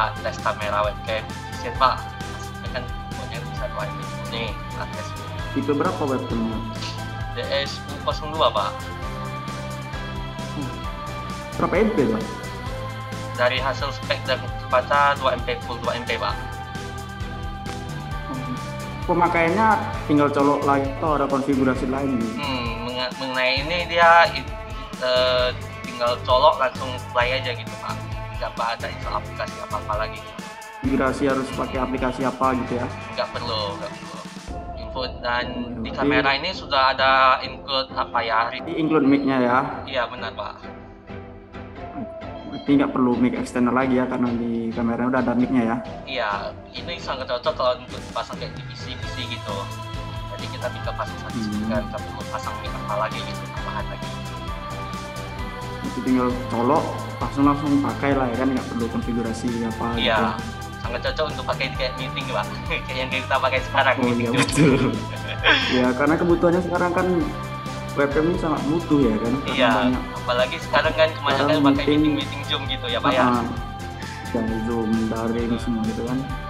tes kamera webcam Vision Pak. Hasilnya kan pokoknya bisa 2 MP nih tes. Tipe berapa webcamnya? DS-U02 Pak. Berapa MP Pak? Dari hasil spek dan baca 2 MP full 2 MP Pak. Pemakaiannya tinggal colok lagi atau ada konfigurasi lain nih? Mengenai ini dia tinggal colok langsung play aja gitu Pak. Nggak ada install aplikasi apa-apa lagi. Konfigurasi harus pakai aplikasi apa gitu ya? Nggak perlu. Info dan di kamera ini sudah ada include apa ya? Include mic-nya ya? Iya benar Pak. Berarti nggak perlu mic external lagi ya karena di kameranya udah ada mic-nya ya? Iya, ini sangat cocok kalau untuk pasang kayak di PC gitu. Jadi kita tinggal pasang satu speaker, kita perlu pasang mic apa lagi gitu, tambahan lagi. Itu tinggal colok langsung pakai lah ya kan, nggak perlu konfigurasi apa Iya, gitu. sangat cocok untuk pakai kayak meeting Pak. Kayak yang kita pakai sekarang. Oh iya betul. Ya karena kebutuhannya sekarang kan webcam ini sangat butuh ya kan. Iya, banyak. apalagi sekarang kan kebanyakan pakai meeting Zoom gitu ya Pak ya. Dan Zoom, daring semua gitu kan.